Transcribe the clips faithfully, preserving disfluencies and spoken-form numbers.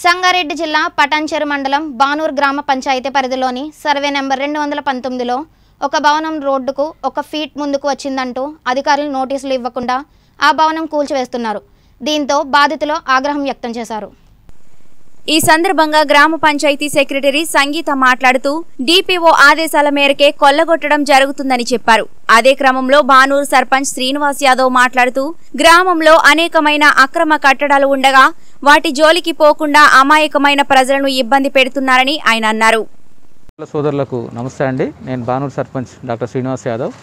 సంగారెడ్డి జిల్లా పటాన్చెరు మండలం బానూర్ గ్రామ పంచాయతీ పరిధిలోని సర్వే నెంబర్ రెండు వందల పంతొమ్మిదిలో ఒక భవనం రోడ్డుకు ఒక ఫీట్ ముందుకు వచ్చిందంటూ అధికారులు నోటీసులు ఇవ్వకుండా ఆ భవనం కూల్చివేస్తున్నారు. దీంతో బాధితులు ఆగ్రహం వ్యక్తం చేశారు. ఈ సందర్భంగా గ్రామ పంచాయతీ సెక్రటరీ సంగీత మాట్లాడుతూ డిపిఓ ఆదేశాల మేరకే కొల్లగొట్టడం జరుగుతుందని చెప్పారు. అదే క్రమంలో బానూర్ సర్పంచ్ శ్రీనివాస్ యాదవ్ మాట్లాడుతూ గ్రామంలో అనేకమైన అక్రమ కట్టడాలు ఉండగా వాటి జోలికి పోకుండా అమాయకమైన ప్రజలను ఇబ్బంది పెడుతున్నారని ఆయన అన్నారు. సోదరులకు నమస్తే అండి. నేను బానూర్ సర్పంచ్ డాక్టర్ శ్రీనివాస్ యాదవ్.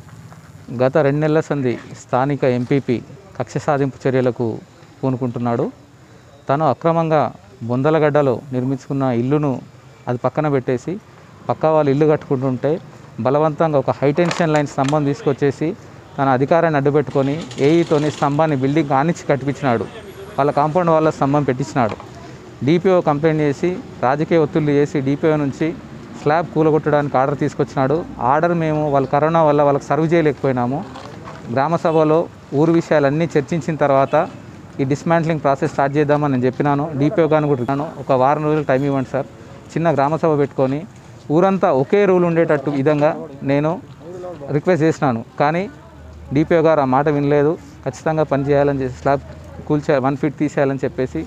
గత రెండు నెలల సంది స్థానిక ఎంపీపీ కక్ష సాధింపు చర్యలకు పూనుకుంటున్నాడు. తను అక్రమంగా బొందలగడ్డలో నిర్మించుకున్న ఇల్లును అది పక్కన పెట్టేసి పక్క వాళ్ళు ఇల్లు కట్టుకుంటుంటే బలవంతంగా ఒక హైటెన్షన్ లైన్ స్తంభం తీసుకొచ్చేసి తన అధికారాన్ని అడ్డుపెట్టుకొని ఏఈతోని స్తంభాన్ని బిల్డింగ్ ఆనిచ్చి కట్టించినాడు. వాళ్ళ కాంపౌండ్ వాళ్ళ స్తంభం పెట్టించినాడు. డిపిఓ కంప్లైంట్ చేసి రాజకీయ ఒత్తిళ్లు చేసి డిపిఓ నుంచి స్లాబ్ కూలగొట్టడానికి ఆర్డర్ తీసుకొచ్చినాడు. ఆర్డర్ మేము వాళ్ళ కరోనా వల్ల వాళ్ళకి సర్వ్ చేయలేకపోయినాము. గ్రామ సభలో ఊరు విషయాలన్నీ చర్చించిన తర్వాత ఈ డిస్మాంట్లింగ్ ప్రాసెస్ స్టార్ట్ చేద్దామని నేను చెప్పినాను. డిపిఓ గారిని కూడా చెప్పినాను, ఒక వారం రోజులు టైం ఇవ్వండి సార్, చిన్న గ్రామ సభ పెట్టుకొని ఊరంతా ఒకే రూల్ ఉండేటట్టు విధంగా నేను రిక్వెస్ట్ చేసినాను. కానీ డిపిఓ గారు ఆ మాట వినలేదు. ఖచ్చితంగా పని చేయాలని చెప్పి స్లాబ్ కూల్చే వన్ ఫీట్ తీసేయాలని చెప్పేసి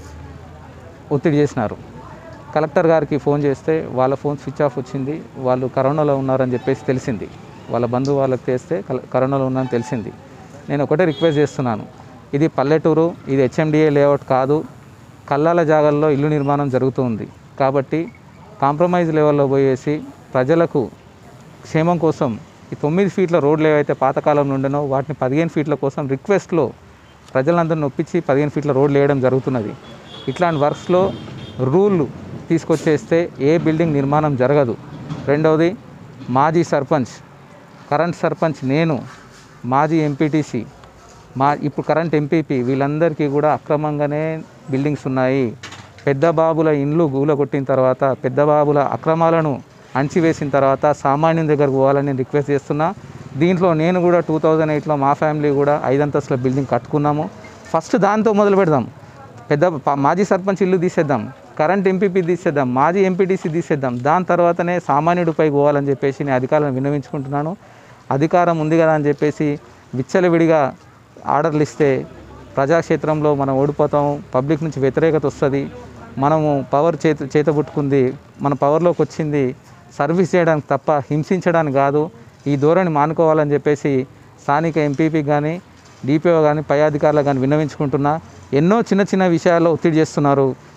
ఒత్తిడి చేసినారు. కలెక్టర్ గారికి ఫోన్ చేస్తే వాళ్ళ ఫోన్ స్విచ్ ఆఫ్ వచ్చింది. వాళ్ళు కరోనాలో ఉన్నారని చెప్పేసి తెలిసింది. వాళ్ళ బంధువు వాళ్ళకి చేస్తే కరోనాలో ఉన్నారని తెలిసింది. నేను ఒకటే రిక్వెస్ట్ చేస్తున్నాను, ఇది పల్లెటూరు, ఇది హెచ్ఎండిఏ లేఅవుట్ కాదు, కల్లాల జాగాల్లో ఇల్లు నిర్మాణం జరుగుతుంది. కాబట్టి కాంప్రమైజ్ లెవెల్లో పోయేసి ప్రజలకు క్షేమం కోసం ఈ తొమ్మిది ఫీట్ల రోడ్లు ఏవైతే పాతకాలంలో ఉండనో వాటిని పదిహేను ఫీట్ల కోసం రిక్వెస్ట్లో ప్రజలందరిని ఒప్పించి పదిహేను ఫీట్ల రోడ్లు వేయడం జరుగుతున్నది. ఇట్లాంటి వర్క్స్లో రూల్ తీసుకొచ్చేస్తే ఏ బిల్డింగ్ నిర్మాణం జరగదు. రెండవది, మాజీ సర్పంచ్, కరెంట్ సర్పంచ్ నేను, మాజీ ఎంపీటీసీ, మా ఇప్పుడు కరెంట్ ఎంపీపీ, వీళ్ళందరికీ కూడా అక్రమంగానే బిల్డింగ్స్ ఉన్నాయి. పెద్ద బాబుల ఇండ్లు గూలగొట్టిన తర్వాత, పెద్ద బాబుల అక్రమాలను అణచివేసిన తర్వాత సామాన్యుని దగ్గరకు పోవాలని నేను రిక్వెస్ట్ చేస్తున్నా. దీంట్లో నేను కూడా టూ థౌజండ్ ఎయిట్లో మా ఫ్యామిలీ కూడా ఐదంతస్తుల బిల్డింగ్ కట్టుకున్నాము. ఫస్ట్ దాంతో మొదలు పెడదాం. పెద్ద మాజీ సర్పంచ్ ఇల్లు తీసేద్దాం, కరెంట్ ఎంపీపీ తీసేద్దాం, మాజీ ఎంపీటీసీ తీసేద్దాం. దాని తర్వాతనే సామాన్యుడిపై పోవాలని చెప్పేసి నేను అధికారులను విన్నవించుకుంటున్నాను. అధికారం ఉంది కదా అని చెప్పేసి విచ్చలవిడిగా ఆర్డర్లు ఇస్తే ప్రజాక్షేత్రంలో మనం ఓడిపోతాం, పబ్లిక్ నుంచి వ్యతిరేకత వస్తుంది. మనము పవర్ చేత చేతబుట్టుకుంది, మన పవర్లోకి వచ్చింది సర్వీస్ చేయడానికి తప్ప హింసించడానికి కాదు. ఈ ధోరణి మానుకోవాలని చెప్పేసి స్థానిక ఎంపీపీకి కానీ డిపిఓ కానీ పై అధికారులకు కానీ విన్నవించుకుంటున్నా. ఎన్నో చిన్న చిన్న విషయాల్లో ఒత్తిడి చేస్తున్నారు.